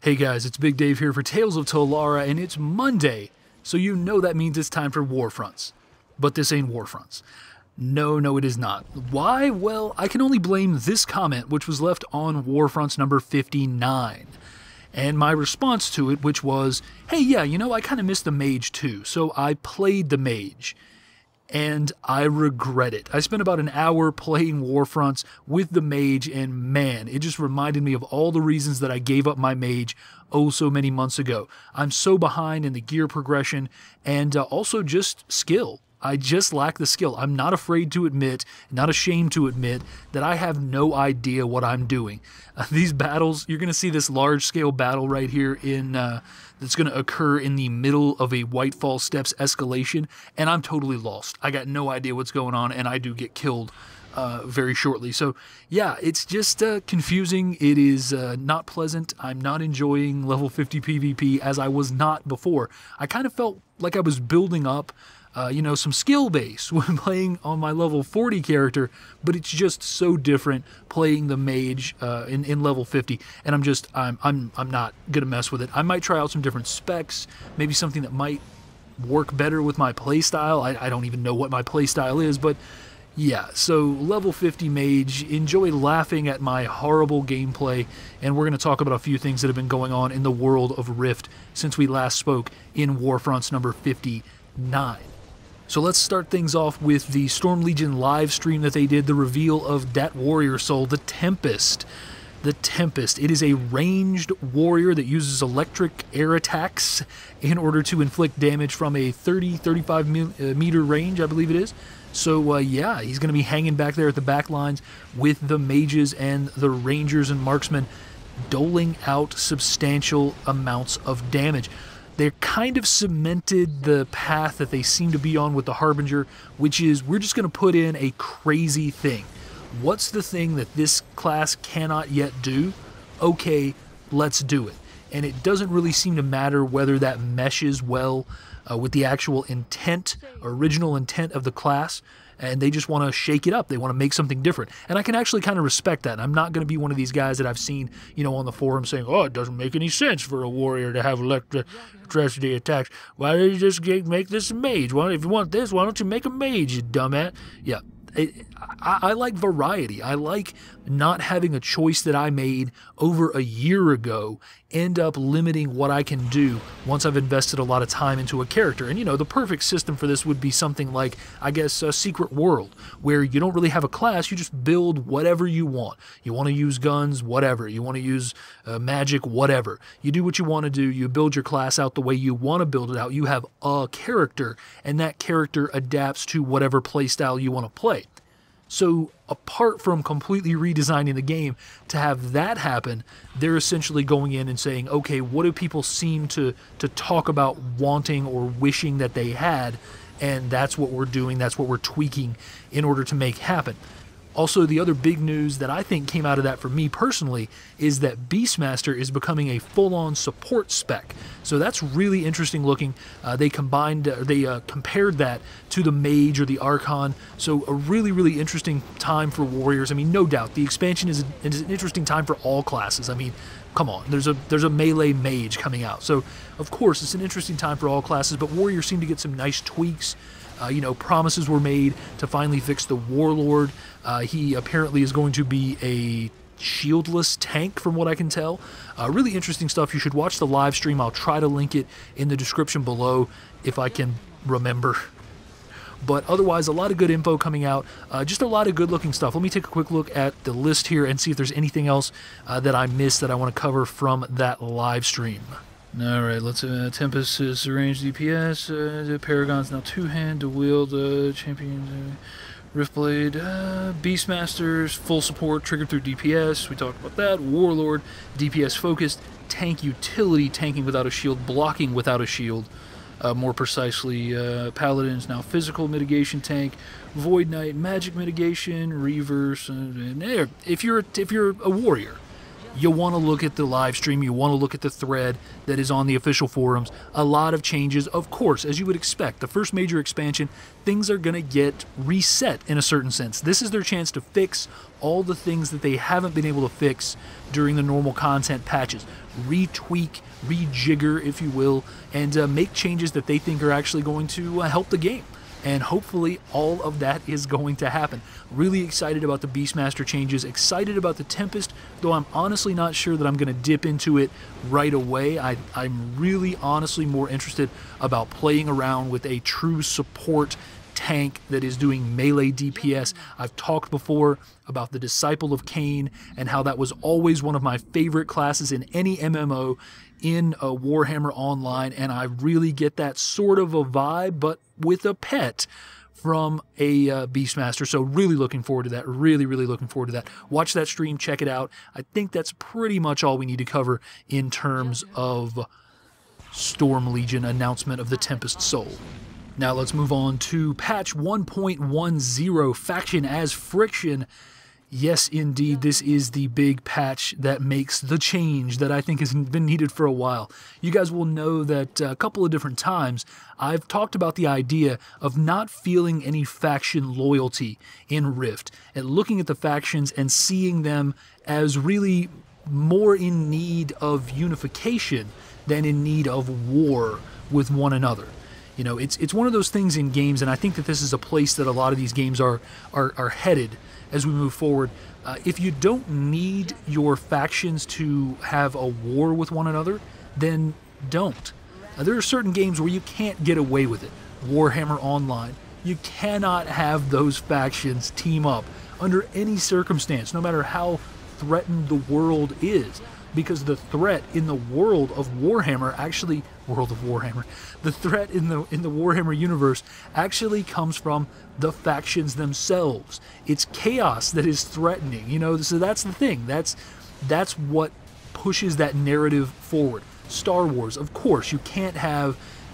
Hey guys, it's Big Dave here for Tales of Tolara, and it's Monday, so you know that means it's time for Warfronts. But this ain't Warfronts. No, it is not. Why? Well, I can only blame this comment, which was left on Warfronts number 59. And my response to it, which was, hey, yeah, you know, I kind of missed the mage too, so I played the mage. And I regret it. I spent about an hour playing Warfronts with the mage, and man, it just reminded me of all the reasons that I gave up my mage oh so many months ago. I'm so behind in the gear progression and also just skill. I just lack the skill. I'm not afraid to admit, not ashamed to admit, that I have no idea what I'm doing. These battles, you're going to see this large-scale battle right here in that's going to occur in the middle of a Whitefall Steps escalation, and I'm totally lost. I got no idea what's going on, and I do get killed very shortly. So, yeah, it's just confusing. It is not pleasant. I'm not enjoying level 50 PvP as I was not before. I kind of felt like I was building up some skill base when playing on my level 40 character, but it's just so different playing the mage in level 50, and I'm not gonna mess with it. I might try out some different specs, maybe something that might work better with my playstyle. I don't even know what my playstyle is, but yeah, so level 50 mage, enjoy laughing at my horrible gameplay, and we're going to talk about a few things that have been going on in the world of Rift since we last spoke in Warfronts number 59. So let's start things off with the Storm Legion live stream that they did, the reveal of that warrior soul, the Tempest. The Tempest. It is a ranged warrior that uses electric air attacks in order to inflict damage from a 30-35 meter range, I believe it is. So yeah, he's going to be hanging back there at the back lines with the mages and the rangers and marksmen, doling out substantial amounts of damage. They're kind of cemented the path that they seem to be on with the Harbinger, which is we're just going to put in a crazy thing. What's the thing that this class cannot yet do? Okay, let's do it. And it doesn't really seem to matter whether that meshes well with the actual intent, original intent of the class, and they just want to shake it up. They want to make something different. And I can actually kind of respect that. I'm not going to be one of these guys that I've seen, on the forum saying, oh, it doesn't make any sense for a warrior to have electricity attacks. Why don't you just make this a mage? If you want this, why don't you make a mage, you dumbass? Yeah. I like variety. I like not having a choice that I made over a year ago end up limiting what I can do once I've invested a lot of time into a character. And, the perfect system for this would be something like, I guess, a Secret World, where you don't really have a class, you just build whatever you want. You want to use guns, whatever. You want to use magic, whatever. You do what you want to do. You build your class out the way you want to build it out. You have a character, and that character adapts to whatever playstyle you want to play. So apart from completely redesigning the game to have that happen, they're essentially going in and saying, okay, what do people seem to talk about wanting or wishing that they had? And that's what we're doing. That's what we're tweaking in order to make happen. Also, the other big news that I think came out of that for me personally is that Beastmaster is becoming a full-on support spec. So that's really interesting looking. They compared that to the Mage or the Archon. So a really, really interesting time for Warriors. I mean, no doubt, the expansion is an interesting time for all classes. I mean, come on, there's a melee mage coming out. So, of course, it's an interesting time for all classes, but Warriors seem to get some nice tweaks. Promises were made to finally fix the Warlord. He apparently is going to be a shieldless tank from what I can tell. Really interesting stuff. You should watch the live stream. I'll try to link it in the description below if I can remember. But otherwise, a lot of good info coming out. Just a lot of good looking stuff. Let me take a quick look at the list here and see if there's anything else that I missed that I want to cover from that live stream. Alright, let's Tempest is range DPS, the Paragon's now two-hand to wield, champion, Riftblade, Beastmasters, full support, triggered through DPS, we talked about that, Warlord, DPS focused, tank utility, tanking without a shield, blocking without a shield, more precisely, Paladins, now physical mitigation tank, Void Knight, magic mitigation, reverse, and if you're a warrior, you want to look at the live stream, you want to look at the thread that is on the official forums. A lot of changes, of course, as you would expect. The first major expansion, things are going to get reset in a certain sense. This is their chance to fix all the things that they haven't been able to fix during the normal content patches. Retweak, rejigger, if you will, and make changes that they think are actually going to help the game. And hopefully all of that is going to happen. Really excited about the Beastmaster changes, excited about the Tempest, though I'm honestly not sure that I'm going to dip into it right away. I'm really honestly more interested about playing around with a true support tank that is doing melee DPS. I've talked before about the Disciple of Cain and how that was always one of my favorite classes in any MMO in a Warhammer Online, and I really get that sort of a vibe, but with a pet from a Beastmaster. So really looking forward to that. Really looking forward to that. Watch that stream, check it out. I think that's pretty much all we need to cover in terms of Storm Legion announcement of the Tempest Soul. Now let's move on to patch 1.10, Faction as Friction. Yes, indeed, this is the big patch that makes the change that I think has been needed for a while. You guys will know that a couple of different times I've talked about the idea of not feeling any faction loyalty in Rift, and looking at the factions and seeing them as really more in need of unification than in need of war with one another. You know, it's one of those things in games, and I think that this is a place that a lot of these games are headed as we move forward. If you don't need your factions to have a war with one another, then don't. There are certain games where you can't get away with it. Warhammer Online, you cannot have those factions team up under any circumstance, no matter how threatened the world is. Because the threat in the world of Warhammer actually, the threat in the Warhammer universe actually comes from the factions themselves. It's chaos that is threatening, you know. So that's the thing. That's what pushes that narrative forward. Star Wars, of course, you can't have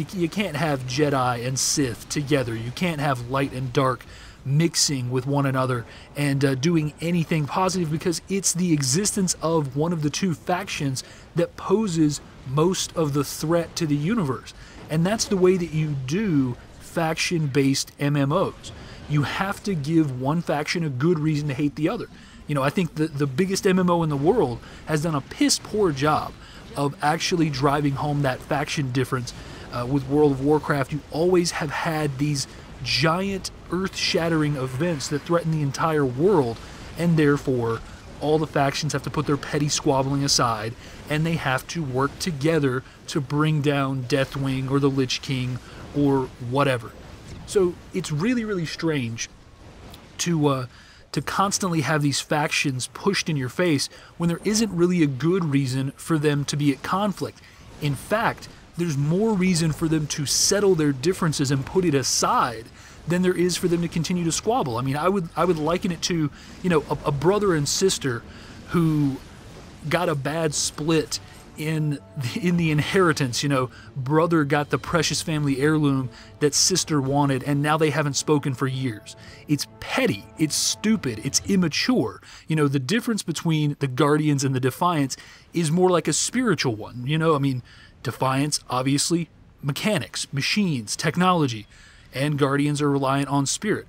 Jedi and Sith together. You can't have light and dark mixing with one another and doing anything positive, because it's the existence of one of the two factions that poses most of the threat to the universe. And that's the way that you do faction-based MMOs. You have to give one faction a good reason to hate the other. You know, I think the biggest MMO in the world has done a piss-poor job of actually driving home that faction difference. With World of Warcraft, you always have had these giant earth-shattering events that threaten the entire world, and therefore all the factions have to put their petty squabbling aside, and they have to work together to bring down Deathwing or the Lich King or whatever. So it's really strange to constantly have these factions pushed in your face when there isn't really a good reason for them to be at conflict. In fact, there's more reason for them to settle their differences and put it aside than there is for them to continue to squabble. I mean, I would liken it to, you know, a brother and sister who got a bad split in the inheritance. You know, brother got the precious family heirloom that sister wanted, and now they haven't spoken for years. It's petty, it's stupid, it's immature. You know, the difference between the Guardians and the Defiants is more like a spiritual one. You know, I mean, Defiance, obviously, mechanics, machines, technology, and Guardians are reliant on spirit.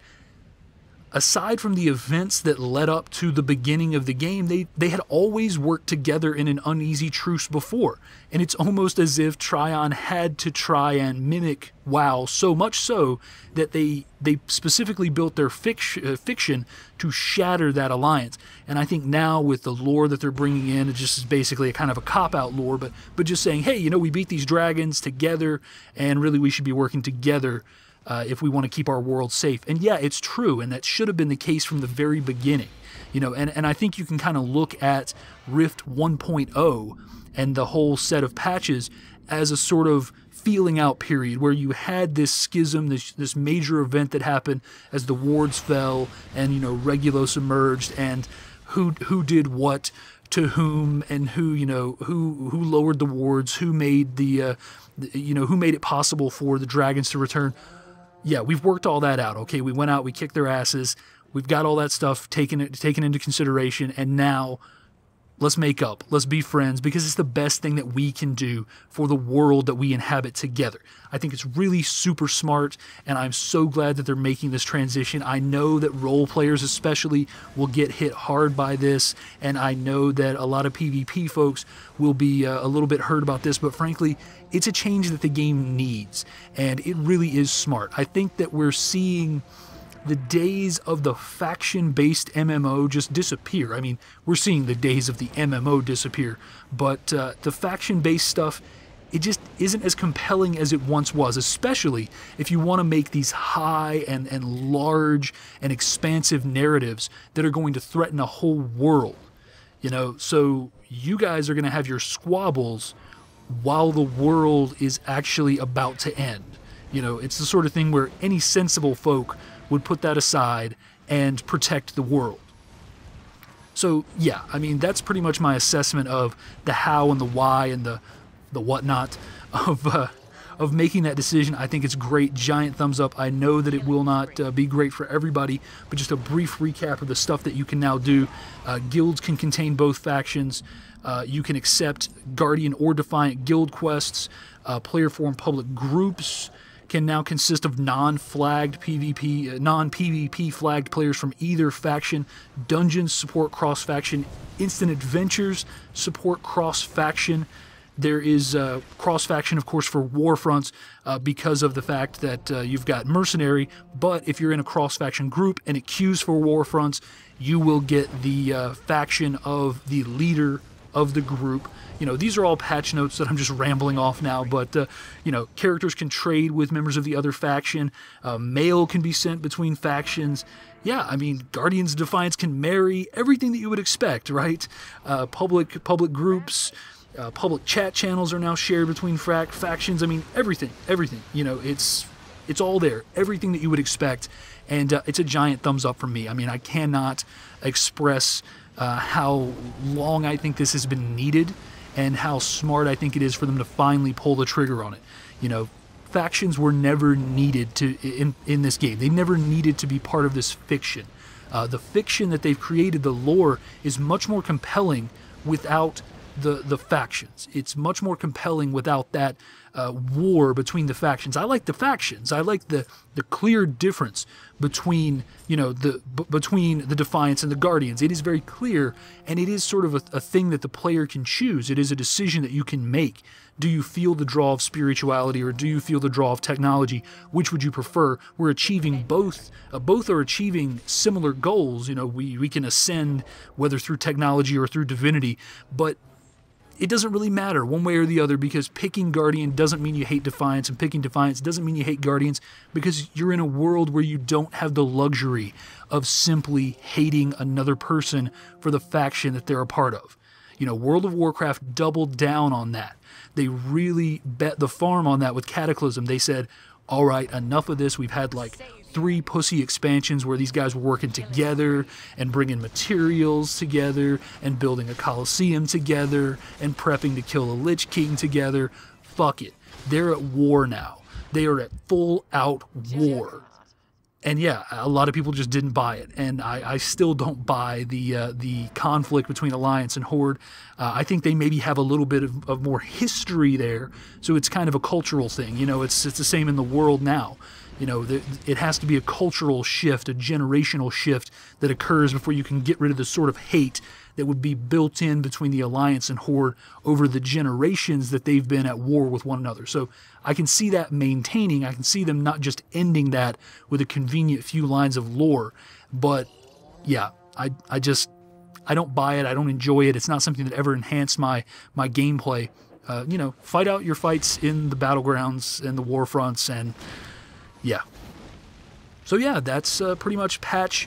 Aside from the events that led up to the beginning of the game, they had always worked together in an uneasy truce before, and it's almost as if Trion had to try and mimic WoW, so much so that they specifically built their fiction to shatter that alliance. And I think now with the lore that they're bringing in, it just is basically a kind of a cop-out lore, but just saying, hey, you know, we beat these dragons together, and really we should be working together if we want to keep our world safe. And yeah, it's true, and that should have been the case from the very beginning. You know, and I think you can kind of look at Rift 1.0 and the whole set of patches as a sort of feeling out period where you had this schism, this major event that happened as the wards fell and, you know, Regulos emerged, and who did what to whom, and who, you know, who lowered the wards, who made who made it possible for the dragons to return. Yeah, we've worked all that out. Okay, we went out, we kicked their asses, we've got all that stuff taken into consideration, and now let's make up, let's be friends, because it's the best thing that we can do for the world that we inhabit together. I think it's really super smart, and I'm so glad that they're making this transition. I know that role players especially will get hit hard by this, and I know that a lot of PvP folks will be a little bit hurt about this, but frankly, it's a change that the game needs, and it really is smart. I think that we're seeing the days of the faction-based MMO just disappear. I mean, we're seeing the days of the MMO disappear, but the faction-based stuff, it just isn't as compelling as it once was, especially if you want to make these high and large and expansive narratives that are going to threaten a whole world. You know, so you guys are going to have your squabbles while the world is actually about to end. You know, it's the sort of thing where any sensible folk would put that aside and protect the world. So yeah, I mean, that's pretty much my assessment of the how and the why and the whatnot of making that decision. I think it's great. Giant thumbs up. I know that it will not be great for everybody, but just a brief recap of the stuff that you can now do. Guilds can contain both factions. You can accept Guardian or Defiant guild quests. Player form public groups can now consist of non-flagged PvP, non-PvP flagged players from either faction. Dungeons support cross-faction. Instant adventures support cross-faction. There is cross-faction, of course, for Warfronts because of the fact that you've got Mercenary, but if you're in a cross-faction group and it queues for Warfronts, you will get the faction of the leader of the group. You know, these are all patch notes that I'm just rambling off now, but, you know, characters can trade with members of the other faction. Mail can be sent between factions. Yeah, I mean, Guardians of Defiance can marry, everything that you would expect, right? Public groups, public chat channels are now shared between factions. I mean, everything, you know, it's all there, everything that you would expect, and it's a giant thumbs up from me. I mean, I cannot express how long I think this has been needed and how smart I think it is for them to finally pull the trigger on it. You know, factions were never needed in this game. They never needed to be part of this fiction. The fiction that they've created, the lore, is much more compelling without the factions. It's much more compelling without that war between the factions. I like the factions. I like the clear difference between, you know, between the Defiance and the Guardians. It is very clear, and it is sort of a thing that the player can choose. It is a decision that you can make. Do you feel the draw of spirituality, or do you feel the draw of technology? Which would you prefer? We're achieving both. Both are achieving similar goals. You know, we can ascend, whether through technology or through divinity, but it doesn't really matter one way or the other, because picking Guardian doesn't mean you hate Defiance, and picking Defiance doesn't mean you hate Guardians, because you're in a world where you don't have the luxury of simply hating another person for the faction that they're a part of. You know, World of Warcraft doubled down on that. They really bet the farm on that with Cataclysm. They said, all right, enough of this. We've had like 3 pussy expansions where these guys were working together and bringing materials together and building a Colosseum together and prepping to kill a Lich King together. Fuck it. They're at war now. They are at full-out war. And yeah, a lot of people just didn't buy it, and I still don't buy the conflict between Alliance and Horde. I think they maybe have a little bit of more history there, so it's kind of a cultural thing. You know, it's the same in the world now. You know, it has to be a cultural shift, a generational shift that occurs before you can get rid of the sort of hate that would be built in between the Alliance and Horde over the generations that they've been at war with one another. So I can see that maintaining. I can see them not just ending that with a convenient few lines of lore. But yeah, I don't buy it. I don't enjoy it. It's not something that ever enhanced my gameplay. You know, fight out your fights in the battlegrounds and the war fronts, and yeah. So yeah, that's pretty much patch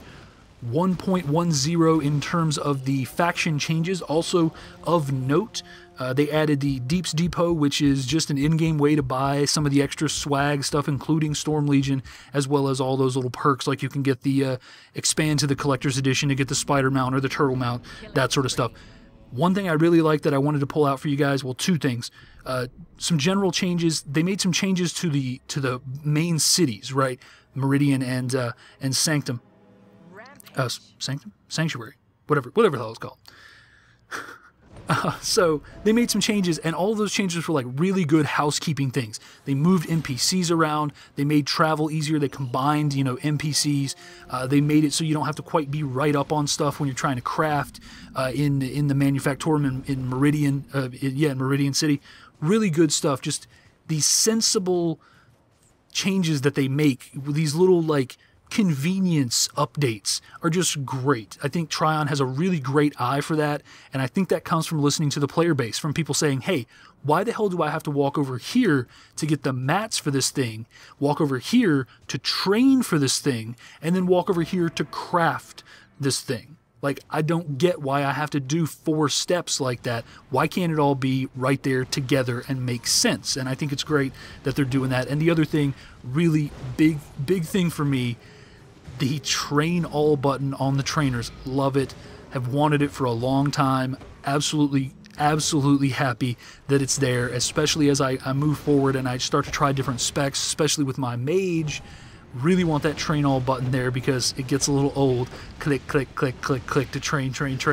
1.10 in terms of the faction changes. Also of note, they added the Deep's Depot, which is just an in-game way to buy some of the extra swag stuff, including Storm Legion, as well as all those little perks, like you can get the expand to the Collector's Edition to get the Spider Mount or the Turtle Mount, that sort of stuff. One thing I really like that I wanted to pull out for you guys, well, 2 things. Some general changes. They made some changes to the main cities, right? Meridian and Sanctum. Sanctum? Sanctuary. Whatever the hell it's called. So they made some changes, and all of those changes were like really good housekeeping things. They moved NPCs around, they made travel easier, they combined, NPCs, they made it so you don't have to quite be right up on stuff when you're trying to craft in the Manufactorum in Meridian, in Meridian City. Really good stuff, just these sensible changes that they make, these little like convenience updates are just great. I think Trion has a really great eye for that, and I think that comes from listening to the player base, from people saying, hey, why the hell do I have to walk over here to get the mats for this thing, walk over here to train for this thing, and then walk over here to craft this thing? Like, I don't get why I have to do 4 steps like that. Why can't it all be right there together and make sense? And I think it's great that they're doing that. And the other thing, really big thing for me, the train all button on the trainers. Love it. Have wanted it for a long time. Absolutely happy that it's there, especially as I move forward and I start to try different specs, especially with my mage. Really want that train all button there because it gets a little old. Click, click, click, click, click to train.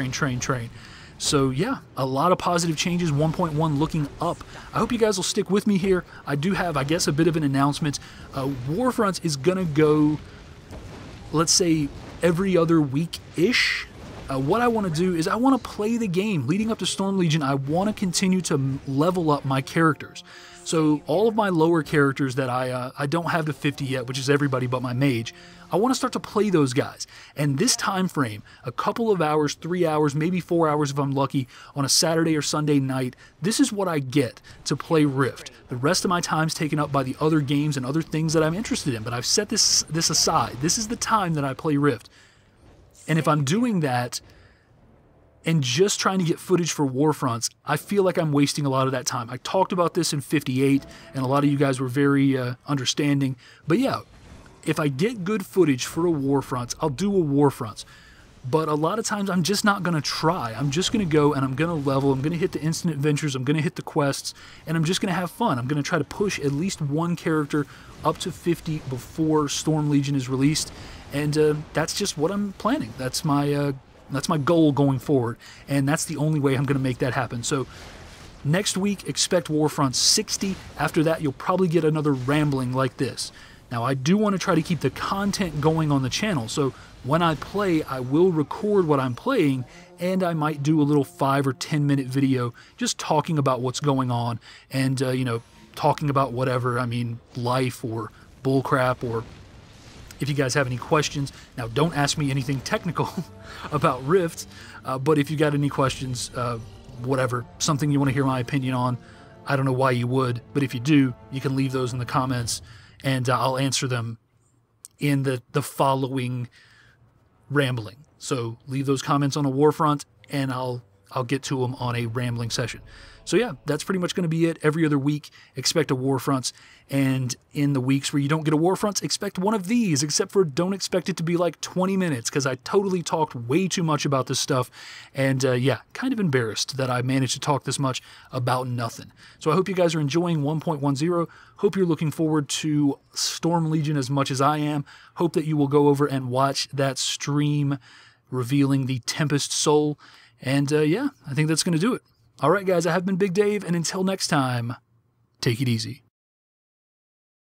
So yeah, a lot of positive changes. 1.1 looking up. I hope you guys will stick with me here. I do have, I guess, a bit of an announcement. Warfronts is gonna go, let's say, every other week-ish. What I want to do is I want to play the game. Leading up to Storm Legion, I want to continue to level up my characters. So all of my lower characters that I don't have to 50 yet, which is everybody but my mage, I want to start to play those guys. And this time frame, a couple of hours, 3 hours, maybe 4 hours if I'm lucky, on a Saturday or Sunday night, this is what I get to play Rift. The rest of my time's taken up by the other games and other things that I'm interested in, but I've set this aside. This is the time that I play Rift. And if I'm doing that and just trying to get footage for Warfronts, I feel like I'm wasting a lot of that time. I talked about this in 58, and a lot of you guys were very understanding. But yeah, if I get good footage for a Warfronts, I'll do a Warfronts. But a lot of times I'm just not going to try. I'm just going to go and I'm going to level. I'm going to hit the instant adventures. I'm going to hit the quests. And I'm just going to have fun. I'm going to try to push at least one character up to 50 before Storm Legion is released. And that's just what I'm planning. That's my goal going forward. And that's the only way I'm going to make that happen. So next week, expect Warfront 60. After that, you'll probably get another rambling like this. Now, I do want to try to keep the content going on the channel, so when I play, I will record what I'm playing, and I might do a little 5 or 10 minute video just talking about what's going on, and, talking about whatever, life or bullcrap, or if you guys have any questions. Now, don't ask me anything technical about Rift, but if you got any questions, whatever, something you want to hear my opinion on, I don't know why you would, but if you do, you can leave those in the comments, and I'll answer them in the following rambling. So leave those comments on a Warfront, and I'll get to them on a rambling session. So yeah, that's pretty much going to be it. Every other week, expect a Warfronts, and in the weeks where you don't get a Warfronts, expect one of these, except for don't expect it to be like 20 minutes, because I totally talked way too much about this stuff, and yeah, kind of embarrassed that I managed to talk this much about nothing. So I hope you guys are enjoying 1.10. Hope you're looking forward to Storm Legion as much as I am. Hope that you will go over and watch that stream revealing the Tempest Soul, and yeah, I think that's going to do it. All right, guys, I have been Big Dave, and until next time, take it easy.